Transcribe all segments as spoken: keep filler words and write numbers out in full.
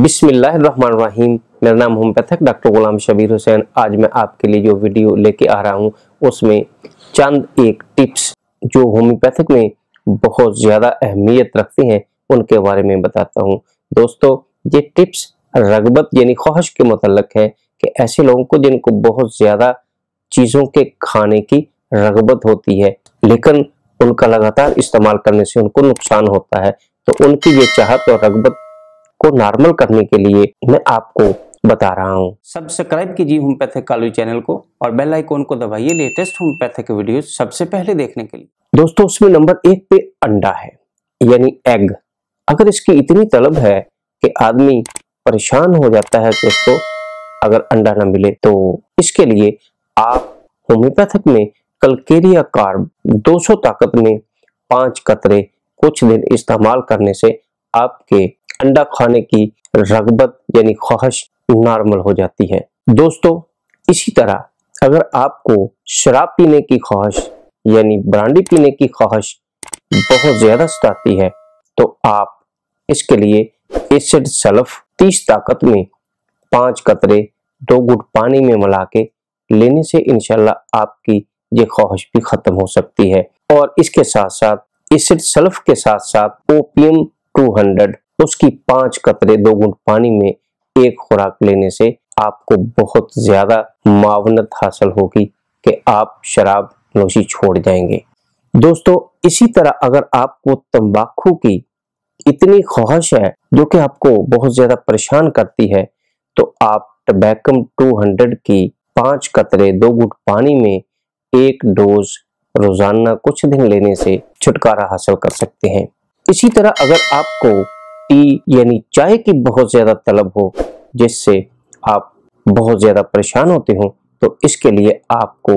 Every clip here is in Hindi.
बिस्मिल्लाहिर्रहमानिर्रहीम। मेरा नाम होम्योपैथिक डॉक्टर ghs। आज मैं आपके लिए जो वीडियो लेके आ रहा हूँ उसमें चंद एक टिप्स जो होम्योपैथिक में बहुत ज़्यादा अहमियत रखते हैं उनके बारे में बताता हूँ। दोस्तों, ये टिप्स रगबत यानी ख्वाहिश के मुतल्लिक है कि ऐसे लोगों को जिनको बहुत ज़्यादा चीज़ों के खाने की रगबत होती है लेकिन उनका लगातार इस्तेमाल करने से उनको नुकसान होता है, तो उनकी ये चाहत और रगबत को नॉर्मल करने के लिए मैं आपको बता रहा हूँ। सब्सक्राइब कीजिए होम्योपैथिकॉलॉजी चैनल को और बेल आइकॉन को दबाइए लेटेस्ट होम्योपैथिक वीडियोस सबसे पहले देखने के लिए। दोस्तों, उसमें नंबर एक पे अंडा है यानी एग। अगर इसकी इतनी तलब है कि आदमी परेशान हो जाता है कि उसको अगर अंडा ना मिले, तो इसके लिए आप होम्योपैथिक में कैल्केरिया कार्ब दो सौ ताकत में पांच कतरे कुछ दिन इस्तेमाल करने से आपके अंडा खाने की रगबत यानी ख्वाहिश नॉर्मल हो जाती है। दोस्तों, इसी तरह अगर आपको शराब पीने की ख्वाहिश यानी ब्रांडी पीने की ख्वाहिश बहुत ज्यादा सताती है, तो आप इसके लिए एसिड सल्फ तीस ताकत में पांच कतरे दो घुट पानी में मिला के लेने से इंशाल्लाह आपकी ये ख्वाहिश भी खत्म हो सकती है। और इसके साथ साथ एसिड सल्फ के साथ साथ ओपियम दो सौ उसकी पांच कतरे दो घुट पानी में एक खुराक लेने से आपको बहुत ज्यादा मावनत हासिल होगी कि आप शराब नोशी छोड़ जाएंगे। दोस्तों, इसी तरह अगर आपको तंबाकू की इतनी ख्वाहिश है जो कि आपको बहुत ज्यादा परेशान करती है, तो आप टबैकम दो सौ की पांच कतरे दो घुट पानी में एक डोज रोजाना कुछ दिन लेने से छुटकारा हासिल कर सकते हैं। इसी तरह अगर आपको टी यानी चाय की बहुत ज्यादा तलब हो जिससे आप बहुत ज्यादा परेशान होते हो, तो इसके लिए आपको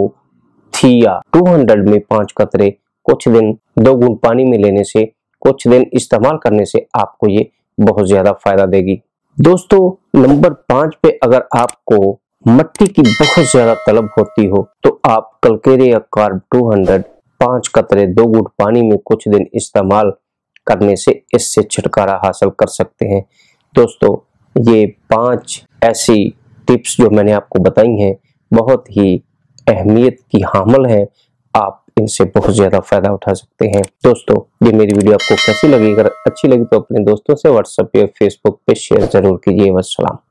थिया दो सौ में पांच कतरे कुछ दिन दो घुट पानी में लेने से कुछ दिन इस्तेमाल करने से आपको ये बहुत ज्यादा फायदा देगी। दोस्तों, नंबर पांच पे अगर आपको मट्टी की बहुत ज्यादा तलब होती हो, तो आप कैल्केरिया कार्ब दो सौ पांच कतरे दो घुट पानी में कुछ दिन इस्तेमाल करने से इससे छुटकारा हासिल कर सकते हैं। दोस्तों, ये पांच ऐसी टिप्स जो मैंने आपको बताई हैं बहुत ही अहमियत की हामिल है, आप इनसे बहुत ज्यादा फायदा उठा सकते हैं। दोस्तों, ये मेरी वीडियो आपको कैसी लगी? अगर अच्छी लगी तो अपने दोस्तों से व्हाट्सएप या फेसबुक पे शेयर जरूर कीजिए। वस्सलाम।